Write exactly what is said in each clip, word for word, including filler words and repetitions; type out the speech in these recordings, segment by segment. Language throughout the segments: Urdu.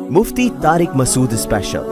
مفتی طارق مسعود اسپیشل۔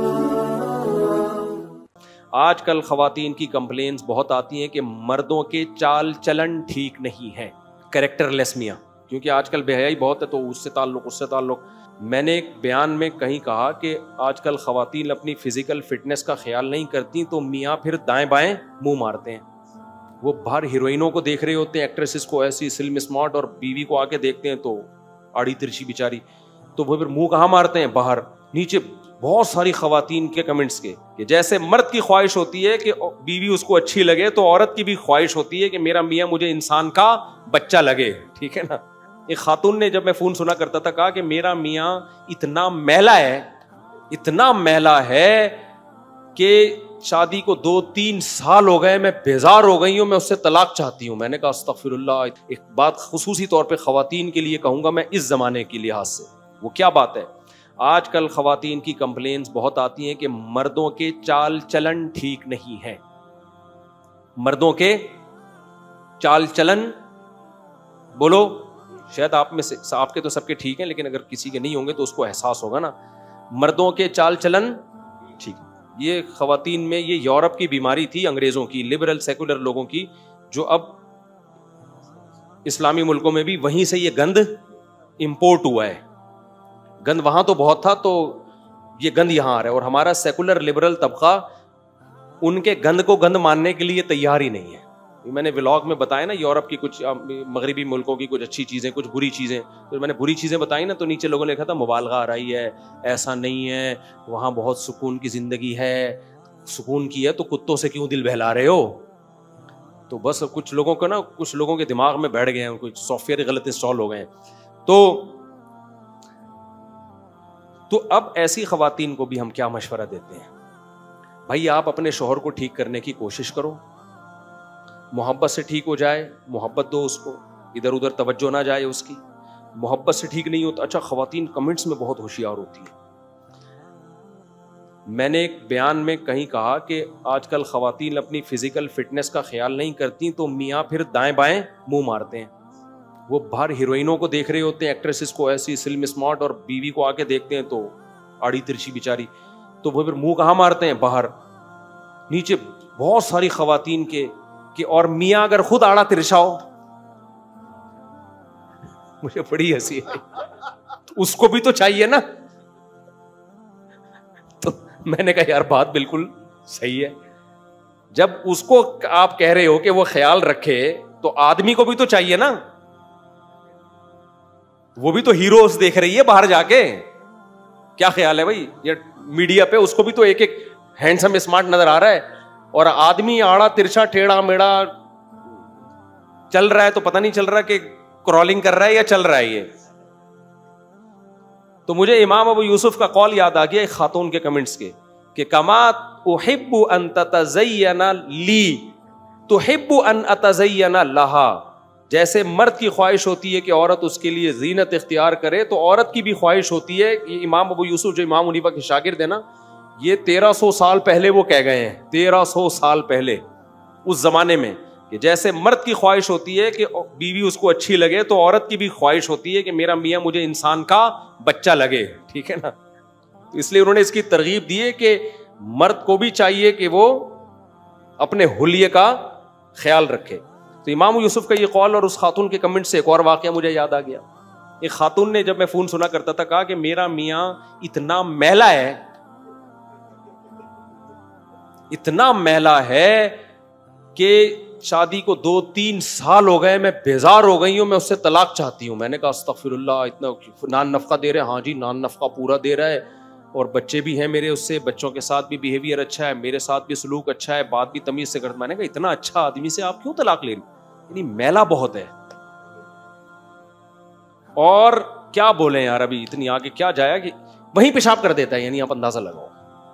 آج کل خواتین کی کمپلینز بہت آتی ہیں کہ مردوں کے چال چلن ٹھیک نہیں ہے، کریکٹر لیس میاں، کیونکہ آج کل بے حیائی بہت ہے تو اس سے تعلق اس سے تعلق میں نے ایک بیان میں کہیں کہا کہ آج کل خواتین اپنی فزیکل فٹنس کا خیال نہیں کرتی تو میاں پھر دائیں بائیں منہ مارتے ہیں۔ وہ باہر ہیروئنوں کو دیکھ رہے ہوتے ہیں، ایکٹریسز کو ایسی سلم اسمارٹ، اور بیوی کو آ کے دیکھتے ہیں تو آڑی ترچی بیچاری، تو وہ پھر منہ کہاں مارتے ہیں؟ باہر۔ نیچے بہت ساری خواتین کے کمنٹس کے کہ جیسے مرد کی خواہش ہوتی ہے کہ بیوی اس کو اچھی لگے تو عورت کی بھی خواہش ہوتی ہے کہ میرا میاں مجھے انسان کا بچہ لگے، ٹھیک ہے نا۔ ایک خاتون نے جب میں فون سنا کرتا تھا کہا کہ میرا میاں اتنا میلا ہے اتنا میلا ہے کہ شادی کو دو تین سال ہو گئے، میں بیزار ہو گئی ہوں، میں اس سے طلاق چاہتی ہوں۔ میں نے کہا استغفر اللہ۔ ایک بات خصوصی طور پہ خواتین کے لیے کہوں گا میں اس زمانے کے لحاظ سے، وہ کیا بات ہے؟ آج کل خواتین کی کمپلینز بہت آتی ہیں کہ مردوں کے چال چلن ٹھیک نہیں ہے۔ مردوں کے چال چلن، بولو، شاید آپ میں سے، آپ کے تو سب کے ٹھیک ہیں لیکن اگر کسی کے نہیں ہوں گے تو اس کو احساس ہوگا نا۔ مردوں کے چال چلن ٹھیک، یہ خواتین میں یہ یورپ کی بیماری تھی، انگریزوں کی، لبرل سیکولر لوگوں کی، جو اب اسلامی ملکوں میں بھی وہیں سے یہ گند امپورٹ ہوا ہے۔ گند وہاں تو بہت تھا تو یہ گند یہاں آ رہا ہے، اور ہمارا سیکولر لبرل طبقہ ان کے گند کو گند ماننے کے لیے تیار ہی نہیں ہے۔ میں نے ولاگ میں بتایا نا یورپ کی کچھ مغربی ملکوں کی کچھ اچھی چیزیں، کچھ بری چیزیں، تو میں نے بری چیزیں بتائی نا تو نیچے لوگوں نے لکھا تھا مبالغہ آ رہی ہے، ایسا نہیں ہے، وہاں بہت سکون کی زندگی ہے۔ سکون کی ہے تو کتوں سے کیوں دل بہلا رہے ہو؟ تو بس کچھ لوگوں کو نا، کچھ لوگوں کے دماغ میں بیٹھ گئے ہیں، کچھ سافٹ ویئر غلط انسٹال ہو گئے ہیں۔ تو تو اب ایسی خواتین کو بھی ہم کیا مشورہ دیتے ہیں؟ بھائی آپ اپنے شوہر کو ٹھیک کرنے کی کوشش کرو، محبت سے ٹھیک ہو جائے، محبت دو اس کو، ادھر ادھر توجہ نہ جائے اس کی۔ محبت سے ٹھیک نہیں ہوتا۔ اچھا، خواتین کمنٹس میں بہت ہوشیار ہوتی ہیں۔ میں نے ایک بیان میں کہیں کہا کہ آج کل خواتین اپنی فزیکل فٹنس کا خیال نہیں کرتی تو میاں پھر دائیں بائیں منہ مارتے ہیں۔ وہ باہر ہیروئنوں کو دیکھ رہے ہوتے ہیں، ایکٹریسز کو ایسی سلم اسمارٹ، اور بیوی کو آ کے دیکھتے ہیں تو آڑی ترچی بیچاری، تو وہ پھر منہ کہاں مارتے ہیں؟ باہر۔ نیچے بہت ساری خواتین کے کہ اور میاں اگر خود آڑا ترچا ہو، مجھے بڑی ہنسی ہے، اس کو بھی تو چاہیے نا۔ تو میں نے کہا یار بات بالکل صحیح ہے، جب اس کو آپ کہہ رہے ہو کہ وہ خیال رکھے تو آدمی کو بھی تو چاہیے نا، وہ بھی تو ہیروز دیکھ رہی ہے باہر جا کے۔ کیا خیال ہے بھائی؟ یہ میڈیا پہ اس کو بھی تو ایک ایک ہینڈسم اسمارٹ نظر آ رہا ہے، اور آدمی آڑا ترچا ٹیڑھا میڑا چل رہا ہے تو پتہ نہیں چل رہا کہ کرالنگ کر رہا ہے یا چل رہا ہے یہ۔ تو مجھے امام ابو یوسف کا قول یاد آ گیا ایک خاتون کے کمنٹس کے کہ کما احب ان تتزین لی تحب ان اتزین لہا، جیسے مرد کی خواہش ہوتی ہے کہ عورت اس کے لیے زینت اختیار کرے تو عورت کی بھی خواہش ہوتی ہے۔ یہ امام ابو یوسف جو امام حنیفہ کے شاگرد ہیں نا، یہ تیرہ سو سال پہلے وہ کہہ گئے ہیں، تیرہ سو سال پہلے اس زمانے میں، کہ جیسے مرد کی خواہش ہوتی ہے کہ بیوی اس کو اچھی لگے تو عورت کی بھی خواہش ہوتی ہے کہ میرا میاں مجھے انسان کا بچہ لگے، ٹھیک ہے نا۔ تو اس لیے انہوں نے اس کی ترغیب دی ہے کہ مرد کو بھی چاہیے کہ وہ اپنے حلیے کا خیال رکھے۔ تو امام یوسف کا یہ قول اور اس خاتون کے کمنٹ سے ایک اور واقعہ مجھے یاد آ گیا۔ ایک خاتون نے جب میں فون سنا کرتا تھا کہا کہ میرا میاں اتنا میلا ہے اتنا میلا ہے کہ شادی کو دو تین سال ہو گئے، میں بیزار ہو گئی ہوں، میں اس سے طلاق چاہتی ہوں۔ میں نے کہا استغفر اللہ، اتنا نان نفقہ دے رہے ہیں؟ ہاں جی نان نفقہ پورا دے رہا ہے، اور بچے بھی ہیں میرے اس سے، بچوں کے ساتھ بھی بیہیویئر اچھا ہے، میرے ساتھ بھی سلوک اچھا ہے، بات بھی تمیز سے کرتا۔ میں نے کہا اتنا اچھا آدمی سے آپ کیوں طلاق لے رہی؟ یعنی میلا بہت ہے۔ اور کیا بولیں یار، ابھی اتنی آگے کیا جایا کہ وہیں پیشاب کر دیتا ہے، یعنی آپ اندازہ لگاؤ،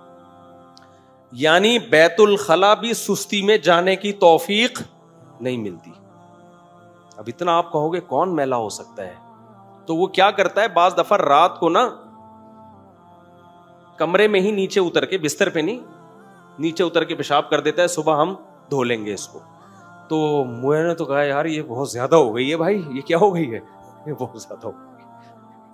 یعنی بیت الخلا بھی سستی میں جانے کی توفیق نہیں ملتی۔ اب اتنا آپ کہو گے کون میلا ہو سکتا ہے؟ تو وہ کیا کرتا ہے، بعض دفعہ رات کو نا کمرے میں ہی نیچے اتر کے، بستر پہ نہیں، نیچے اتر کے پیشاب کر دیتا ہے، صبح ہم دھو لیں گے اس کو۔ تو میں نے تو کہا یار یہ بہت زیادہ ہو گئی ہے بھائی، یہ کیا ہو گئی ہے، یہ بہت زیادہ ہو گئی۔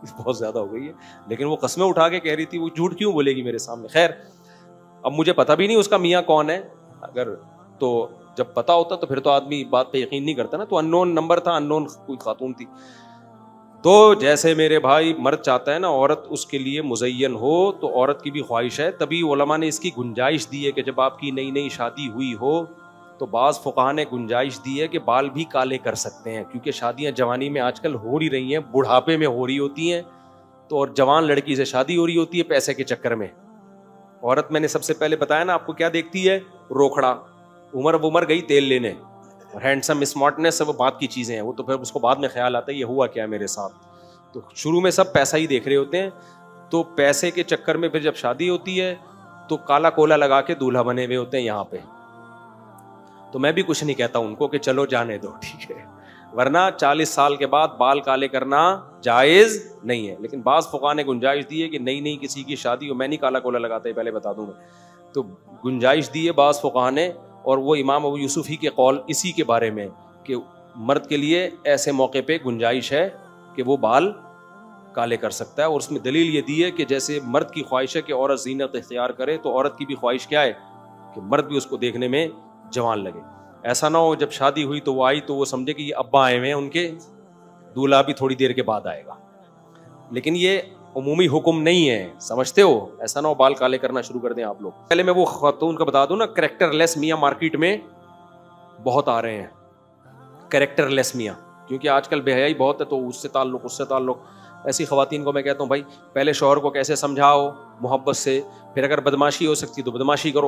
بہت زیادہ ہو گئی ہے, لیکن وہ قسمیں اٹھا کے کہہ رہی تھی, وہ جھوٹ کیوں بولے گی میرے سامنے. خیر اب مجھے پتہ بھی نہیں اس کا میاں کون ہے, اگر تو جب پتا ہوتا تو پھر تو آدمی بات پہ یقین نہیں کرتا نا. تو ان نون نمبر تھا, ان نون کوئی خاتون تھی. تو جیسے میرے بھائی مرد چاہتا ہے نا عورت اس کے لیے مزین ہو, تو عورت کی بھی خواہش ہے. تبھی علماء نے اس کی گنجائش دی ہے کہ جب آپ کی نئی نئی شادی ہوئی ہو تو بعض فقہاء نے گنجائش دی ہے کہ بال بھی کالے کر سکتے ہیں, کیونکہ شادیاں جوانی میں آج کل ہو ہی رہی ہیں, بڑھاپے میں ہو رہی ہوتی ہیں. تو اور جوان لڑکی سے شادی ہو رہی ہوتی ہے پیسے کے چکر میں. عورت میں نے سب سے پہلے بتایا نا آپ کو کیا دیکھتی ہے, روکھڑا, عمر عمر گئی تیل لینے, اور ہینڈسم اسمارٹنیس وہ بات کی چیزیں ہیں, وہ تو پھر اس کو بعد میں خیال آتا ہے یہ ہوا کیا میرے ساتھ. تو شروع میں سب پیسہ ہی دیکھ رہے ہوتے ہیں, تو پیسے کے چکر میں پھر جب شادی ہوتی ہے تو کالا کولا لگا کے دولہا بنے ہوئے ہوتے ہیں یہاں پہ. تو میں بھی کچھ نہیں کہتا ان کو کہ چلو جانے دو, ٹھیک ہے, ورنہ چالیس سال کے بعد بال کالے کرنا جائز نہیں ہے. لیکن بعض فقہاء نے گنجائش دی ہے کہ نئی نئی کسی کی شادی ہو, میں نہیں کالا کولا لگاتا, پہلے بتا دوں میں, تو گنجائش دی ہے بعض فقہاء نے, اور وہ امام ابو یوسف ہی کے قول اسی کے بارے میں کہ مرد کے لیے ایسے موقع پہ گنجائش ہے کہ وہ بال کالے کر سکتا ہے. اور اس میں دلیل یہ دی ہے کہ جیسے مرد کی خواہش ہے کہ عورت زینت اختیار کرے, تو عورت کی بھی خواہش کیا ہے کہ مرد بھی اس کو دیکھنے میں جوان لگے. ایسا نہ ہو جب شادی ہوئی تو وہ آئی تو وہ سمجھے کہ یہ ابا آئے ہوئے ہیں ان کے, دولہا بھی تھوڑی دیر کے بعد آئے گا. لیکن یہ عمومی حکم نہیں ہے, سمجھتے ہو, ایسا نہ ہو بال کالے کرنا شروع کر دیں آپ لوگ. پہلے میں وہ خاتون کا بتا دوں نا, کریکٹر لیس میاں مارکیٹ میں بہت آ رہے ہیں, کریکٹر لیس میاں, کیونکہ آج کل بے حیائی بہت ہے, تو اس سے تعلق اس سے تعلق. ایسی خواتین کو میں کہتا ہوں بھائی پہلے شوہر کو کیسے سمجھاؤ محبت سے, پھر اگر بدماشی ہو سکتی تو بدماشی کرو.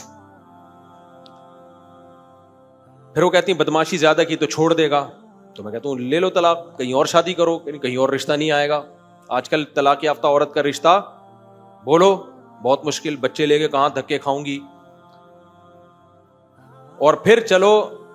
پھر وہ کہتی ہیں بدماشی زیادہ کی تو چھوڑ دے گا, تو میں کہتا ہوں لے لو طلاق, کہیں اور شادی کرو, کہیں اور رشتہ نہیں آئے گا. آج کل طلاق یافتہ عورت کا رشتہ بولو بہت مشکل, بچے لے کے کہاں دھکے کھاؤں گی. اور پھر چلو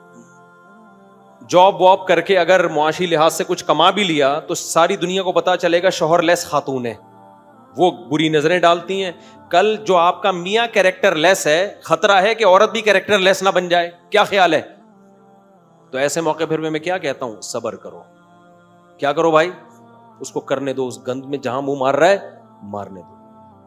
جاب واب کر کے اگر معاشی لحاظ سے کچھ کما بھی لیا تو ساری دنیا کو پتا چلے گا شوہر لیس خاتون ہے, وہ بری نظریں ڈالتی ہیں. کل جو آپ کا میاں کیریکٹر لیس ہے, خطرہ ہے کہ عورت بھی کیریکٹر لیس نہ بن جائے. کیا خیال ہے؟ تو ایسے موقع پھر میں کیا کہتا ہوں, صبر کرو. کیا کرو بھائی, اس کو کرنے دو, اس گند میں جہاں منہ مار رہا ہے مارنے دو.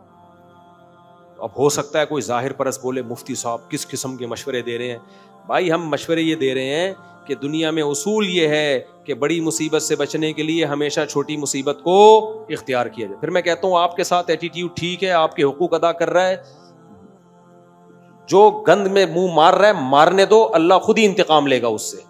اب ہو سکتا ہے کوئی ظاہر پرست بولے مفتی صاحب کس قسم کے مشورے دے رہے ہیں. بھائی ہم مشورے یہ دے رہے ہیں کہ دنیا میں اصول یہ ہے کہ بڑی مصیبت سے بچنے کے لیے ہمیشہ چھوٹی مصیبت کو اختیار کیا جائے. پھر میں کہتا ہوں آپ کے ساتھ ایٹیٹیوڈ ٹھیک ہے, آپ کے حقوق ادا کر رہا ہے, جو گند میں منہ مار رہا ہے مارنے دو, اللہ خود ہی انتقام لے گا اس سے.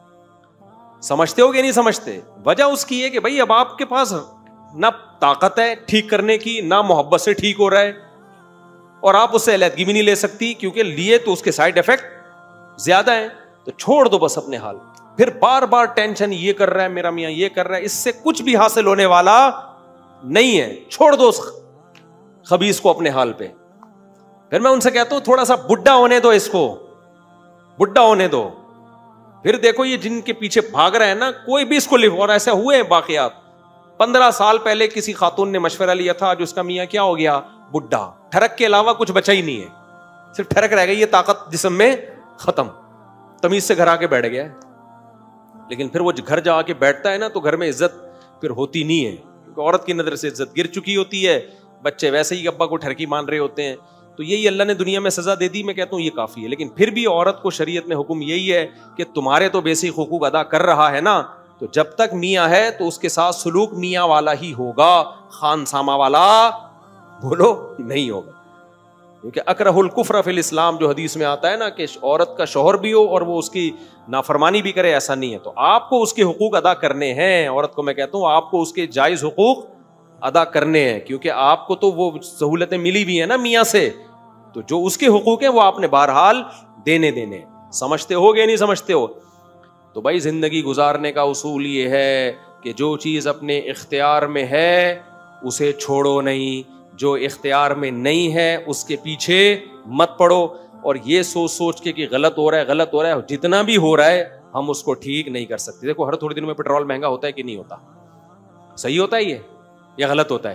سمجھتے ہو کہ نہیں سمجھتے؟ وجہ اس کی ہے کہ بھائی اب آپ کے پاس نہ طاقت ہے ٹھیک کرنے کی, نہ محبت سے ٹھیک ہو رہا ہے, اور آپ اس سے علیحدگی بھی نہیں لے سکتی کیونکہ لیے تو اس کے سائیڈ افیکٹ زیادہ ہیں. تو چھوڑ دو بس اپنے حال. پھر بار بار ٹینشن, یہ کر رہا ہے میرا میاں, یہ کر رہا ہے, اس سے کچھ بھی حاصل ہونے والا نہیں ہے. چھوڑ دو اس خبیث کو اپنے حال پہ. پھر میں ان سے کہتا ہوں تھوڑا سا بڈھا ہونے دو, اس کو بڈھا ہونے دو, پھر دیکھو یہ جن کے پیچھے بھاگ رہے ہیں نا, کوئی بھی اس کو لکھ, اور ایسے ہوئے ہیں واقعات. پندرہ سال پہلے کسی خاتون نے مشورہ لیا تھا, جو اس کا میاں کیا ہو گیا, بڈھا, ٹھرک کے علاوہ کچھ بچا ہی نہیں ہے, صرف ٹھرک رہ گئی, یہ طاقت جسم میں ختم, تمیز سے گھر آ کے بیٹھ گیا. لیکن پھر وہ گھر جا کے بیٹھتا ہے نا تو گھر میں عزت پھر ہوتی نہیں ہے, کیونکہ عورت کی نظر سے عزت گر چکی ہوتی ہے, بچے ویسے ہی ابا کو ٹھرکی مان رہے ہوتے ہیں. تو یہی اللہ نے دنیا میں سزا دے دی. میں کہتا ہوں یہ کافی ہے. لیکن پھر بھی عورت کو شریعت میں حکم یہی ہے کہ تمہارے تو بیسک حقوق ادا کر رہا ہے نا, تو جب تک میاں ہے تو اس کے ساتھ سلوک میاں والا ہی ہوگا, خان ساما والا بولو نہیں ہوگا. کیونکہ اکرہ الکفر فی الاسلام جو حدیث میں آتا ہے نا کہ عورت کا شوہر بھی ہو اور وہ اس کی نافرمانی بھی کرے, ایسا نہیں ہے. تو آپ کو اس کے حقوق ادا کرنے ہیں. عورت کو میں کہتا ہوں آپ کو اس کے جائز حقوق ادا کرنے ہیں, کیونکہ آپ کو تو وہ سہولتیں ملی بھی ہیں نا میاں سے, تو جو اس کے حقوق ہیں وہ آپ نے بہرحال دینے دینے. سمجھتے ہو گے نہیں سمجھتے ہو؟ تو بھائی زندگی گزارنے کا اصول یہ ہے کہ جو چیز اپنے اختیار میں ہے اسے چھوڑو نہیں, جو اختیار میں نہیں ہے اس کے پیچھے مت پڑو. اور یہ سوچ سوچ کے کہ غلط ہو رہا ہے غلط ہو رہا ہے, جتنا بھی ہو رہا ہے ہم اس کو ٹھیک نہیں کر سکتے. دیکھو ہر تھوڑے دنوں میں پیٹرول مہنگا ہوتا ہے کہ نہیں ہوتا, صحیح ہوتا ہے یہ یا غلط ہوتا ہے؟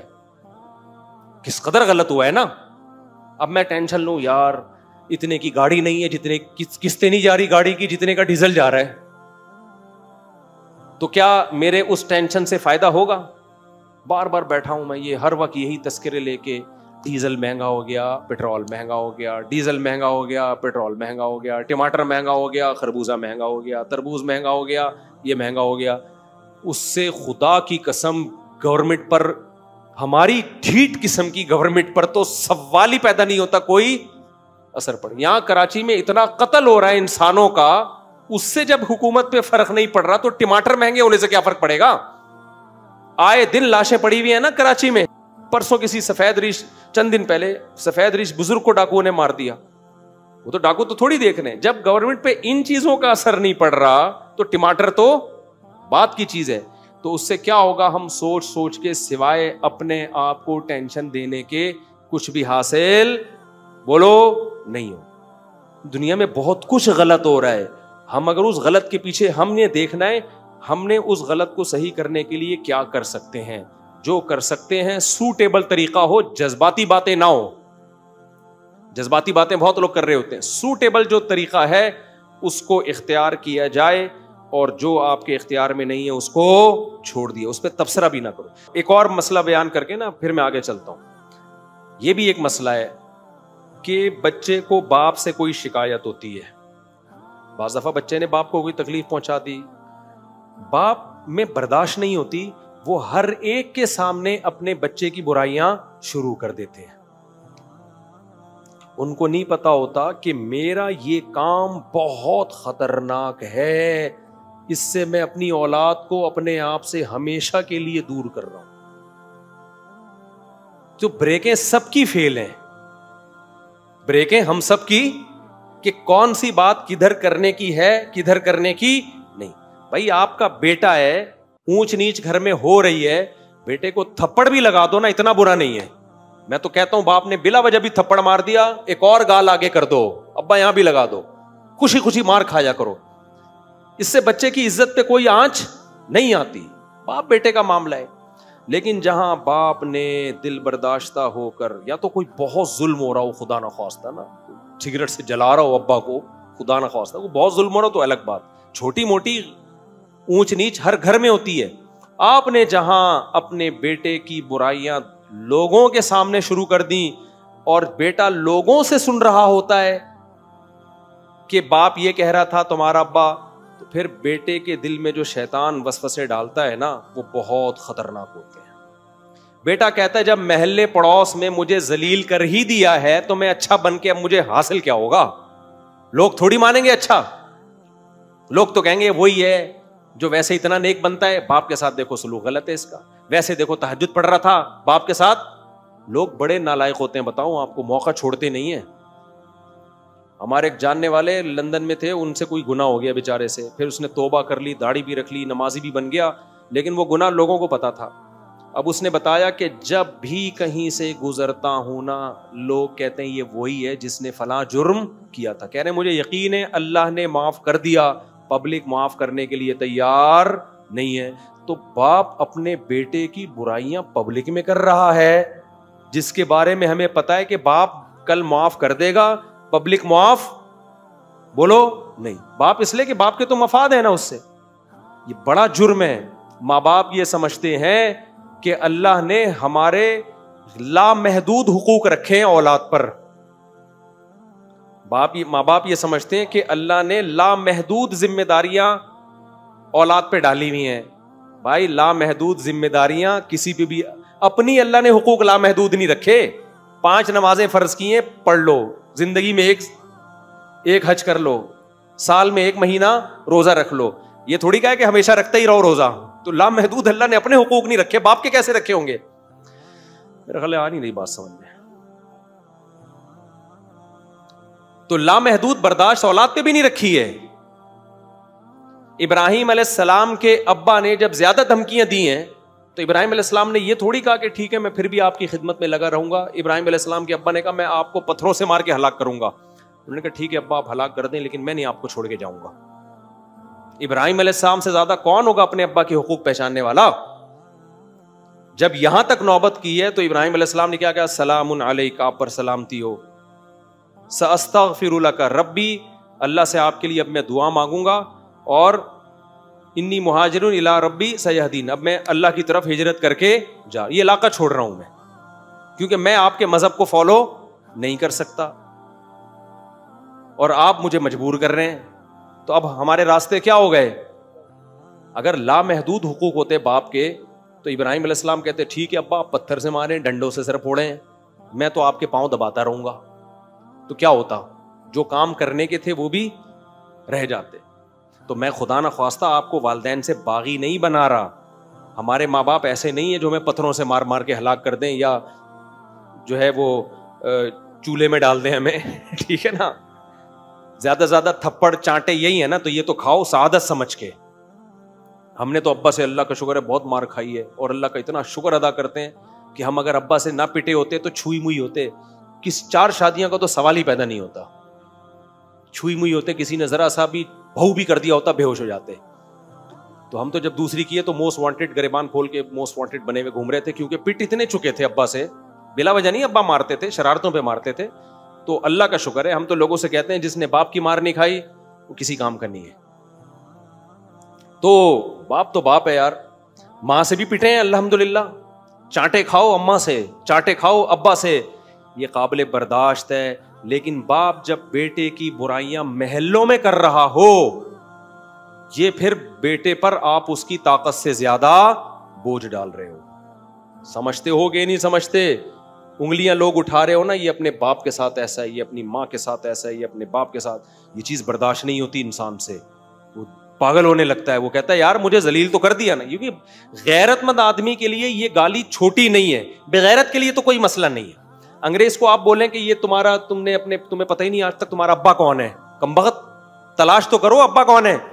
کس قدر غلط ہوا ہے نا. اب میں ٹینشن لوں یار اتنے کی گاڑی نہیں ہے جتنے قسطیں نہیں جا رہی گاڑی کی جتنے کا ڈیزل جا رہا ہے, تو کیا میرے اس ٹینشن سے فائدہ ہوگا؟ بار بار بیٹھا ہوں میں یہ ہر وقت یہی تذکرے لے کے، ڈیزل مہنگا ہو گیا، پیٹرول مہنگا ہو گیا، ڈیزل مہنگا ہو گیا، پیٹرول مہنگا ہو گیا، ٹماٹر مہنگا ہو گیا، خربوزہ مہنگا ہو گیا، تربوز مہنگا ہو گیا، یہ مہنگا ہو گیا. اس سے خدا کی قسم گورنمنٹ پر، ہماری ڈھیٹ قسم کی گورنمنٹ پر تو سوال ہی پیدا نہیں ہوتا کوئی اثر پڑ. یہاں کراچی میں اتنا قتل ہو رہا ہے انسانوں کا، اس سے جب حکومت پہ فرق نہیں پڑ رہا تو ٹماٹر مہنگے ہونے سے کیا فرق پڑے گا؟ آئے دن لاشیں پڑی ہوئی ہیں نا کراچی میں. پرسوں کسی سفید ریش، چند دن پہلے سفید ریش بزرگ کو ڈاکوؤں نے مار دیا. وہ تو ڈاکو تو تھوڑی دیکھ رہے ہیں. جب گورنمنٹ پہ ان چیزوں کا اثر نہیں پڑ رہا تو ٹماٹر تو بات کی چیز ہے. تو اس سے کیا ہوگا؟ ہم سوچ سوچ کے سوائے اپنے آپ کو ٹینشن دینے کے کچھ بھی حاصل بولو نہیں ہو. دنیا میں بہت کچھ غلط ہو رہا ہے. ہم اگر اس غلط کے پیچھے ہم نے دیکھنا ہے ہم نے اس غلط کو صحیح کرنے کے لیے کیا کر سکتے ہیں. جو کر سکتے ہیں سوٹیبل طریقہ ہو، جذباتی باتیں نہ ہو. جذباتی باتیں بہت لوگ کر رہے ہوتے ہیں. سوٹیبل جو طریقہ ہے اس کو اختیار کیا جائے، اور جو آپ کے اختیار میں نہیں ہے اس کو چھوڑ دیا، اس پہ تبصرہ بھی نہ کرو. ایک اور مسئلہ بیان کر کے نا پھر میں آگے چلتا ہوں. یہ بھی ایک مسئلہ ہے کہ بچے کو باپ سے کوئی شکایت ہوتی ہے. بعض دفعہ بچے نے باپ کو کوئی تکلیف پہنچا دی، باپ میں برداشت نہیں ہوتی، وہ ہر ایک کے سامنے اپنے بچے کی برائیاں شروع کر دیتے ہیں. ان کو نہیں پتا ہوتا کہ میرا یہ کام بہت خطرناک ہے، اس سے میں اپنی اولاد کو اپنے آپ سے ہمیشہ کے لیے دور کر رہا ہوں. تو بریکیں سب کی فیل ہیں، بریکیں ہم سب کی، کہ کون سی بات کدھر کرنے کی ہے کدھر کرنے کی نہیں. بھائی آپ کا بیٹا ہے، اونچ نیچ گھر میں ہو رہی ہے، بیٹے کو تھپڑ بھی لگا دو نا، اتنا برا نہیں ہے. میں تو کہتا ہوں باپ نے بلا وجہ بھی تھپڑ مار دیا، ایک اور گال آگے کر دو، ابا یہاں بھی لگا دو، خوشی خوشی مار کھایا کرو. اس سے بچے کی عزت پہ کوئی آنچ نہیں آتی. باپ بیٹے کا معاملہ ہے. لیکن جہاں باپ نے دل برداشتہ ہو کر، یا تو کوئی بہت ظلم ہو رہا ہو خدا نہ خواستہ، نا سگریٹ سے جلا رہا ہو ابا کو خدا نہ خواستہ، وہ بہت ظلم ہو رہا ہو تو الگ بات، چھوٹی موٹی اونچ نیچ ہر گھر میں ہوتی ہے. آپ نے جہاں اپنے بیٹے کی برائیاں لوگوں کے سامنے شروع کر دیں، اور بیٹا لوگوں سے سن رہا ہوتا ہے کہ باپ یہ کہہ رہا تھا تمہارا ابا، تو پھر بیٹے کے دل میں جو شیطان وسوسے ڈالتا ہے نا وہ بہت خطرناک ہوتے ہیں. بیٹا کہتا ہے جب محلے پڑوس میں مجھے ذلیل کر ہی دیا ہے تو میں اچھا بن کے اب مجھے حاصل کیا ہوگا؟ لوگ تھوڑی مانیں گے اچھا، لوگ تو کہیں گے وہی ہے جو ویسے اتنا نیک بنتا ہے، باپ کے ساتھ دیکھو سلوک غلط ہے اس کا، ویسے دیکھو تہجد پڑھ رہا تھا باپ کے ساتھ. لوگ بڑے نالائق ہوتے ہیں، بتاؤں آپ کو، موقع چھوڑتے نہیں ہیں. ہمارے ایک جاننے والے لندن میں تھے، ان سے کوئی گناہ ہو گیا بیچارے سے، پھر اس نے توبہ کر لی، داڑھی بھی رکھ لی، نمازی بھی بن گیا، لیکن وہ گناہ لوگوں کو پتا تھا. اب اس نے بتایا کہ جب بھی کہیں سے گزرتا ہوں نا، لوگ کہتے ہیں یہ وہی ہے جس نے فلاں جرم کیا تھا. کہہ رہے ہیں مجھے یقین ہے اللہ نے معاف کر دیا، پبلک معاف کرنے کے لیے تیار نہیں ہے. تو باپ اپنے بیٹے کی برائیاں پبلک میں کر رہا ہے، جس کے بارے میں ہمیں پتا ہے کہ باپ کل معاف کر دے گا، پبلک معاف بولو نہیں. باپ اس لیے کہ باپ کے تو مفاد ہے نا اس سے. یہ بڑا جرم ہے. ماں باپ یہ سمجھتے ہیں کہ اللہ نے ہمارے لامحدود حقوق رکھے ہیں اولاد پر. باپ ماں باپ یہ سمجھتے ہیں کہ اللہ نے لامحدود ذمہ داریاں اولاد پہ ڈالی ہوئی ہیں. بھائی لامحدود ذمہ داریاں کسی پہ بھی، اپنی اللہ نے حقوق لامحدود نہیں رکھے. پانچ نمازیں فرض کی ہیں پڑھ لو، زندگی میں ایک ایک حج کر لو، سال میں ایک مہینہ روزہ رکھ لو. یہ تھوڑی کہا ہے کہ ہمیشہ رکھتے ہی رہو روزہ. تو لامحدود اللہ نے اپنے حقوق نہیں رکھے، باپ کے کیسے رکھے ہوں گے؟ میرا خیال آ نہیں رہی بات سمجھ میں. تو لامحدود برداشت اولاد پہ بھی نہیں رکھی ہے. ابراہیم علیہ السلام کے ابا نے جب زیادہ دھمکیاں دی ہیں تو ابراہیم علیہ السلام نے یہ تھوڑی کہا کہ ٹھیک ہے میں پھر بھی آپ کی خدمت میں لگا رہوں گا. ابراہیم علیہ السلام کے ابا نے کہا میں آپ کو پتھروں سے مار کے ہلاک کروں گا. انہوں نے کہا ٹھیک ہے ابا آپ ہلاک کر دیں لیکن میں نہیں آپ کو چھوڑ کے جاؤں گا. ابراہیم علیہ السلام سے زیادہ کون ہوگا اپنے ابا کے حقوق پہچاننے والا؟ جب یہاں تک نوبت کی ہے تو ابراہیم علیہ السلام نے کیا کہا؟ سلام علیک، آپ پر سلامتی ہو. ساستغفر لک ربی، اللہ سے آپ کے لیے اب میں دعا مانگوں گا اور انی مہاجرون الی ربی سیہدین، اب میں اللہ کی طرف ہجرت کر کے جا، یہ علاقہ چھوڑ رہا ہوں میں، کیونکہ میں آپ کے مذہب کو فالو نہیں کر سکتا اور آپ مجھے مجبور کر رہے ہیں. تو اب ہمارے راستے کیا ہو گئے؟ اگر لامحدود حقوق ہوتے باپ کے تو ابراہیم علیہ السلام کہتے ٹھیک ہے ابا آپ پتھر سے ماریں، ڈنڈوں سے سر پھوڑیں، میں تو آپ کے پاؤں دباتا رہوں گا. تو کیا ہوتا؟ جو کام کرنے کے تھے وہ بھی رہ جاتے. تو میں خدا نہ خواستہ آپ کو والدین سے باغی نہیں بنا رہا. ہمارے ماں باپ ایسے نہیں ہیں جو ہمیں پتھروں سے مار مار کے ہلاک کر دیں یا جو ہے وہ چولہے میں ڈال دیں ہمیں. ٹھیک ہے نا، زیادہ سے زیادہ تھپڑ چانٹے یہی ہے نا، تو یہ تو کھاؤ سعادت سمجھ کے. ہم نے تو ابا سے اللہ کا شکر ہے بہت مار کھائی ہے اور اللہ کا اتنا شکر ادا کرتے ہیں کہ ہم اگر ابا سے نہ پٹے ہوتے تو چھوئی موئی ہوتے. کس چار شادیاں کا تو سوال ہی پیدا نہیں ہوتا. چھوئی موئی ہوتے، کسی نے ذرا سا بھی بہو بھی کر دیا ہوتا بے ہوش ہو جاتے. تو ہم تو جب دوسری کیے تو موسٹ وانٹیڈ گریبان کھول کے موسٹ وانٹیڈ بنے ہوئے گھوم رہے تھے، کیونکہ پٹ اتنے چکے تھے ابا سے، بلا وجہ نہیں ابا مارتے تھے، شرارتوں پہ مارتے تھے. تو اللہ کا شکر ہے ہم تو لوگوں سے کہتے ہیں جس نے باپ کی مار نہیں کھائی وہ کسی کام کا نہیں ہے. تو باپ تو باپ ہے یار. ماں سے بھی پٹے ہیں الحمدللہ، چانٹے کھاؤ اماں سے، چانٹے کھاؤ ابا سے، یہ قابل برداشت ہے. لیکن باپ جب بیٹے کی برائیاں محلوں میں کر رہا ہو، یہ پھر بیٹے پر آپ اس کی طاقت سے زیادہ بوجھ ڈال رہے ہو. سمجھتے ہو گے نہیں سمجھتے؟ انگلیاں لوگ اٹھا رہے ہو نا، یہ اپنے باپ کے ساتھ ایسا ہے، یہ اپنی ماں کے ساتھ ایسا ہے، یہ اپنے باپ کے ساتھ، یہ چیز برداشت نہیں ہوتی انسان سے. وہ پاگل ہونے لگتا ہے، وہ کہتا ہے یار مجھے ذلیل تو کر دیا نا. کیونکہ غیرت مند آدمی کے لیے یہ گالی چھوٹی نہیں ہے، بغیرت کے لیے تو کوئی مسئلہ نہیں ہے. انگریز کو آپ بولیں کہ یہ تمہارا تم نے اپنے تمہیں پتہ ہی نہیں آج تک تمہارا ابا کون ہے، کمبخت تلاش تو کرو ابا کون ہے.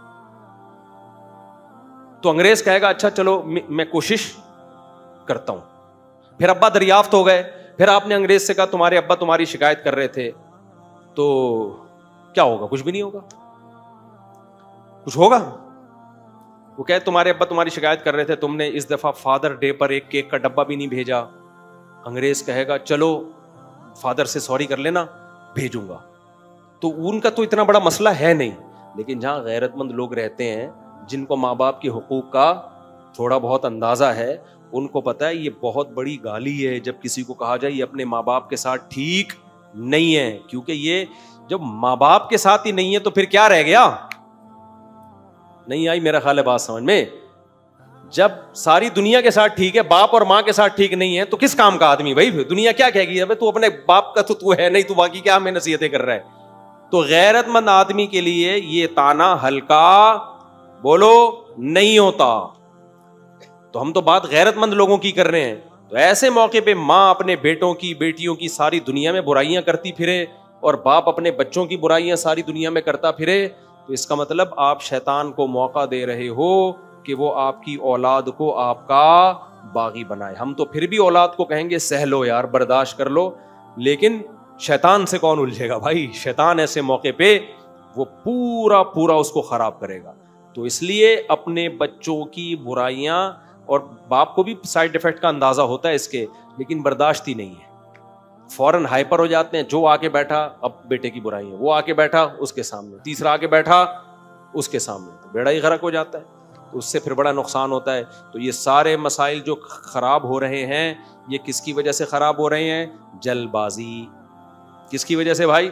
تو انگریز کہے گا اچھا چلو میں کوشش کرتا ہوں. پھر ابا دریافت ہو گئے، پھر آپ نے انگریز سے کہا تمہارے ابا تمہاری شکایت کر رہے تھے، تو کیا ہوگا؟ کچھ بھی نہیں ہوگا. کچھ ہوگا؟ وہ کہے تمہارے ابا تمہاری شکایت کر رہے تھے، تم نے اس دفعہ فادر ڈے پر ایک کیک کا ڈبہ بھی نہیں بھیجا. انگریز کہے گا چلو فادر سے سوری کر لینا، بھیجوں گا. تو ان کا تو اتنا بڑا مسئلہ ہے نہیں. لیکن جہاں غیرت مند لوگ رہتے ہیں، جن کو ماں باپ کے حقوق کا تھوڑا بہت اندازہ ہے، ان کو پتا ہے یہ بہت بڑی گالی ہے جب کسی کو کہا جائے یہ اپنے ماں باپ کے ساتھ ٹھیک نہیں ہے. کیونکہ یہ جب ماں باپ کے ساتھ ہی نہیں ہے تو پھر کیا رہ گیا؟ نہیں آئی میرا خیال ہے بات سمجھ میں. جب ساری دنیا کے ساتھ ٹھیک ہے، باپ اور ماں کے ساتھ ٹھیک نہیں ہے، تو کس کام کا آدمی بھائی؟ دنیا کیا کہے گی؟ ابے تو اپنے باپ کا تو تو ہے نہیں، تو باقی کیا ہمیں نصیحتیں کر رہا ہے. تو غیرت مند آدمی کے لیے یہ تانا ہلکا بولو نہیں ہوتا. تو ہم تو بات غیرت مند لوگوں کی کر رہے ہیں. تو ایسے موقع پہ ماں اپنے بیٹوں کی بیٹیوں کی ساری دنیا میں برائیاں کرتی پھرے اور باپ اپنے بچوں کی برائیاں ساری دنیا میں کرتا پھرے، تو اس کا مطلب آپ شیطان کو موقع دے رہے ہو کہ وہ آپ کی اولاد کو آپ کا باغی بنائے. ہم تو پھر بھی اولاد کو کہیں گے سہ لو یار، برداشت کر لو، لیکن شیطان سے کون الجھے گا بھائی؟ شیطان ایسے موقع پہ وہ پورا پورا اس کو خراب کرے گا. تو اس لیے اپنے بچوں کی برائیاں، اور باپ کو بھی سائیڈ افیکٹ کا اندازہ ہوتا ہے اس کے، لیکن برداشت ہی نہیں ہے. فوراً ہائپر ہو جاتے ہیں. جو آ کے بیٹھا اب بیٹے کی برائی ہے، وہ آ کے بیٹھا اس کے سامنے، تیسرا آ کے بیٹھا اس کے سامنے، تو بیڑا ہی غرق ہو جاتا ہے. تو اس سے پھر بڑا نقصان ہوتا ہے. تو یہ سارے مسائل جو خراب ہو رہے ہیں، یہ کس کی وجہ سے خراب ہو رہے ہیں؟ جلد بازی. کس کی وجہ سے بھائی؟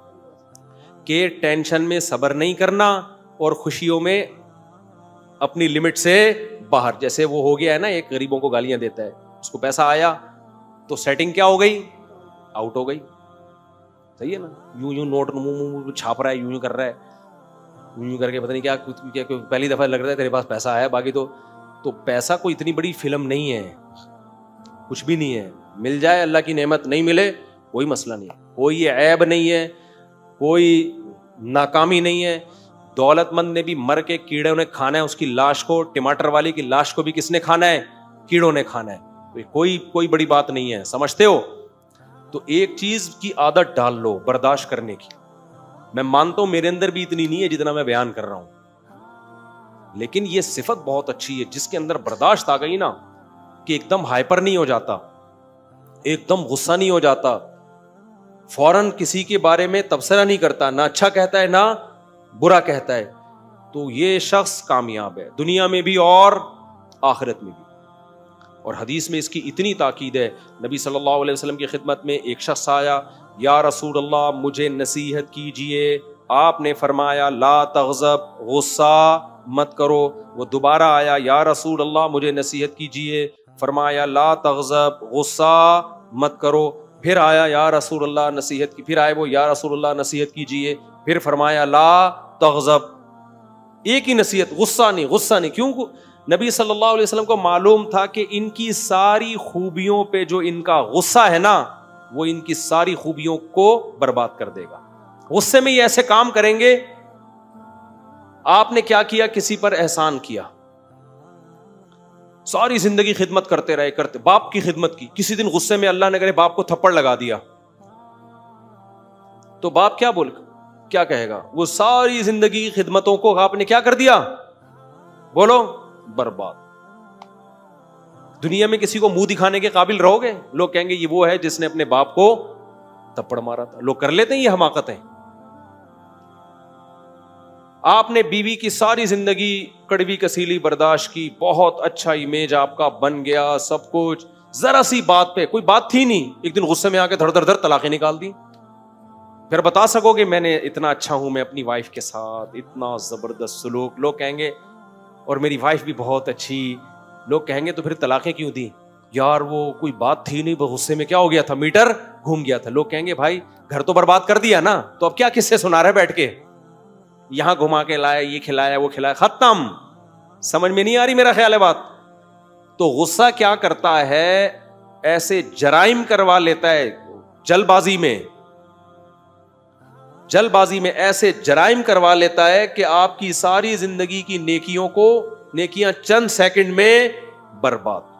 کہ ٹینشن میں صبر نہیں کرنا اور خوشیوں میں اپنی لمٹ سے باہر. جیسے وہ ہو گیا ہے نا، ایک غریبوں کو گالیاں دیتا ہے، اس کو پیسہ آیا تو سیٹنگ کیا ہو گئی؟ آؤٹ ہو گئی. صحیح ہے نا؟ یوں یوں نوٹ منہ چھاپ رہا ہے، یوں یوں کر رہا ہے، یوں یوں کر کے پتہ نہیں کیا کیا پہلی دفعہ لگ رہا ہے تیرے پاس پیسہ آیا. باقی تو تو پیسہ کوئی اتنی بڑی فلم نہیں ہے، کچھ بھی نہیں ہے. مل جائے اللہ کی نعمت، نہیں ملے کوئی مسئلہ نہیں، کوئی عیب نہیں ہے، کوئی ناکامی نہیں ہے. دولت مند نے بھی مر کے کیڑوں نے کھانا ہے اس کی لاش کو. ٹماٹر والی کی لاش کو بھی کس نے کھانا ہے؟ کیڑوں نے کھانا ہے. کوئی کوئی بڑی بات نہیں ہے، سمجھتے ہو؟ تو ایک چیز کی عادت ڈال لو برداشت کرنے کی. میں مانتا ہوں میرے اندر بھی اتنی نہیں ہے جتنا میں بیان کر رہا ہوں، لیکن یہ صفت بہت اچھی ہے. جس کے اندر برداشت آ گئی نا، کہ ایک دم ہائپر نہیں ہو جاتا، ایک دم غصہ نہیں ہو جاتا، فوراً کسی کے بارے میں تبصرہ نہیں کرتا، نہ اچھا کہتا ہے نہ برا کہتا ہے. تو یہ شخص کامیاب ہے دنیا میں بھی اور آخرت میں بھی. اور حدیث میں اس کی اتنی تاکید ہے, نبی صلی اللہ علیہ وسلم کی خدمت میں ایک شخص آیا, یا رسول اللہ مجھے نصیحت کیجئے. آپ نے فرمایا لا تغضب, غصہ مت کرو. وہ دوبارہ آیا, یا رسول اللہ مجھے نصیحت کیجئے. فرمایا لا تغضب, غصہ مت کرو. پھر آیا, یا رسول اللہ نصیحت کی. پھر آئے وہ, یا رسول اللہ نصیحت کیجئے. پھر فرمایا لا تغضب. ایک ہی نصیحت, غصہ نہیں, غصہ نہیں. کیوں؟ نبی صلی اللہ علیہ وسلم کو معلوم تھا کہ ان کی ساری خوبیوں پہ جو ان کا غصہ ہے نا, وہ ان کی ساری خوبیوں کو برباد کر دے گا. غصے میں یہ ایسے کام کریں گے. آپ نے کیا کیا, کسی پر احسان کیا, ساری زندگی خدمت کرتے رہے, کرتے باپ کی خدمت کی. کسی دن غصے میں اللہ نے کرے باپ کو تھپڑ لگا دیا, تو باپ کیا بول کیا کہے گا؟ وہ ساری زندگی خدمتوں کو آپ نے کیا کر دیا, بولو, برباد. دنیا میں کسی کو منہ دکھانے کے قابل رہو گے؟ لوگ کہیں گے یہ وہ ہے جس نے اپنے باپ کو تھپڑ مارا تھا. لوگ کر لیتے ہیں یہ حماقتیں. آپ نے بیوی کی ساری زندگی کڑوی کسیلی برداشت کی, بہت اچھا امیج آپ کا بن گیا, سب کچھ, ذرا سی بات پہ, کوئی بات تھی نہیں, ایک دن غصے میں آ کے دھڑ دھڑ دھڑ طلاقیں نکال دی. پھر بتا سکو گے میں نے اتنا اچھا ہوں میں اپنی وائف کے ساتھ, اتنا زبردست سلوک. لوگ کہیں گے اور میری وائف بھی بہت اچھی. لوگ کہیں گے تو پھر طلاقیں کیوں دی؟ یار وہ کوئی بات تھی نہیں, غصے میں کیا ہو گیا تھا, میٹر گھوم گیا تھا. لوگ کہیں گے بھائی گھر تو برباد کر دیا نا, تو اب کیا قصے سنا رہے بیٹھ کے, یہاں گھما کے لایا, یہ کھلایا, وہ کھلایا, ختم. سمجھ میں نہیں آ رہی میرا خیال ہے بات؟ تو غصہ کیا کرتا ہے, ایسے جرائم کروا لیتا ہے جلد بازی میں, جلد بازی میں ایسے جرائم کروا لیتا ہے کہ آپ کی ساری زندگی کی نیکیوں کو, نیکیاں چند سیکنڈ میں برباد.